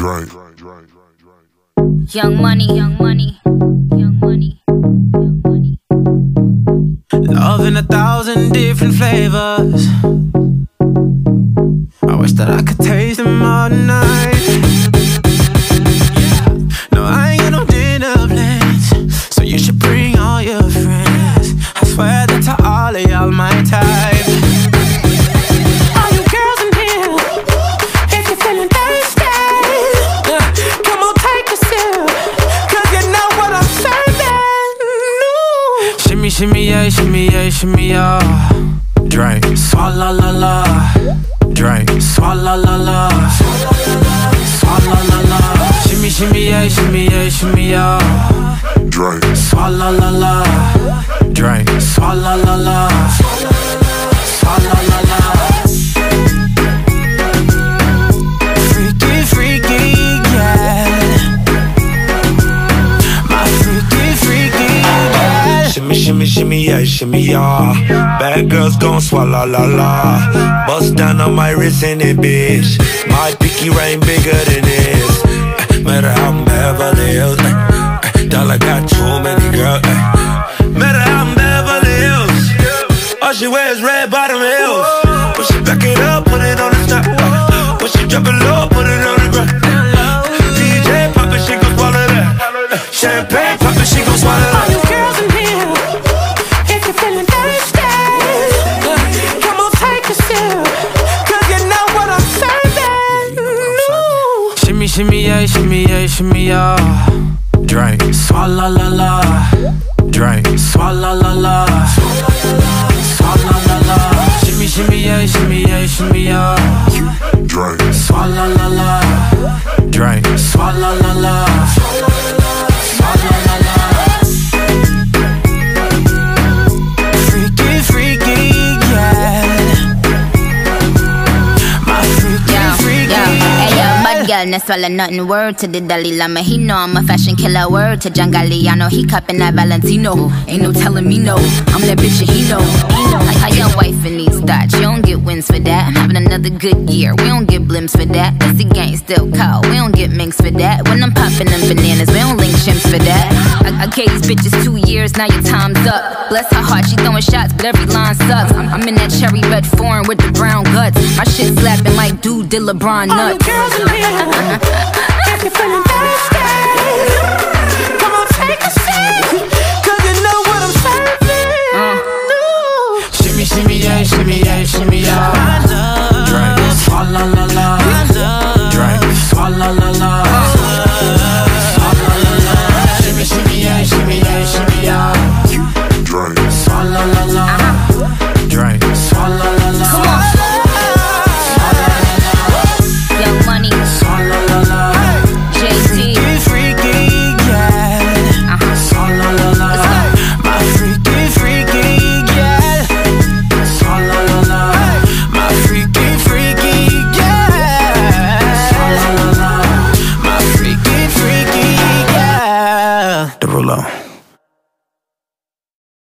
Drink. Young money, young money, young money, young money. Love in 1,000 different flavors. I wish that I could taste them all night. No, I ain't got no dinner plans, so you should bring all your friends. I swear that to all of y'all my type. All you girls in here, if you're feeling thirsty, come on take a sip, 'cause you know what I'm serving. No. Shimmy, shimmy, yeah, shimmy, yeah, shimmy, yeah. Drink, swalla la la. Drink, swalla la la. Swalla la la. Shimmy, shimmy, yeah, shimmy, yeah, shimmy, yeah. Drink. Swalla la la. Drink, swalla la la. Swalla la la. Freaky, freaky, yeah. My freaky, freaky, yeah. Shimmy, shimmy, shimmy, yeah, shimmy, yeah. Bad girls gon' swallow la la. Bust down on my wrist in it, bitch. My pinky ring bigger than this. Matter how I'm Beverly Hills. Dollar got too many girls. Matter how I'm Beverly Hills. All she wears red bottom heels. When she back it up, put it on the top. When she drop it low, put it on the ground. DJ pop it, she gon' swallow that. Champagne pop it, she gon' swallow that. All you girls in here, if you're feeling thirsty, come on take a sip, 'cause you know what I'm serving. No. Shimmy, shimmy, yeah, shimmy, yeah, shimmy, yeah. Drink, swalla la la. Drink, swalla la la. Swalla la la. Shimmy, shimmy, yeah, shimmy, yeah, shimmy, yeah. Drink. Swalla la la. Drink, swalla la la. Swalla la la. Freaky, freaky, yeah. My freaky, freaky. Hey yo, bad girl, no swallow nothing. Word to the Dalai Lama, he know I'm a fashion killer. Word to John Galliano, he cupping that Valentino. Ain't no telling me no, I'm that bitch and he know. Like how your wife in these thoughts, you don't get wins for that. I'm having another good year, we don't get blimps for that. That's the gang still called, we don't get minks for that. When I'm popping them bananas, we don't link chimps for that. I gave these bitches 2 years, now your time's up. Bless her heart, she throwing shots, but every line sucks. I'm in that cherry red foreign with the brown guts. My shit slapping like dude did LeBron nuts. All you girls in here, if you're feeling thirsty, come on take a sip, 'cause you know what I'm serving. No. Shimmy, shimmy, yeah, shimmy, yeah, shimmy, yeah. Drink, swalla la la. Drink, swalla la la.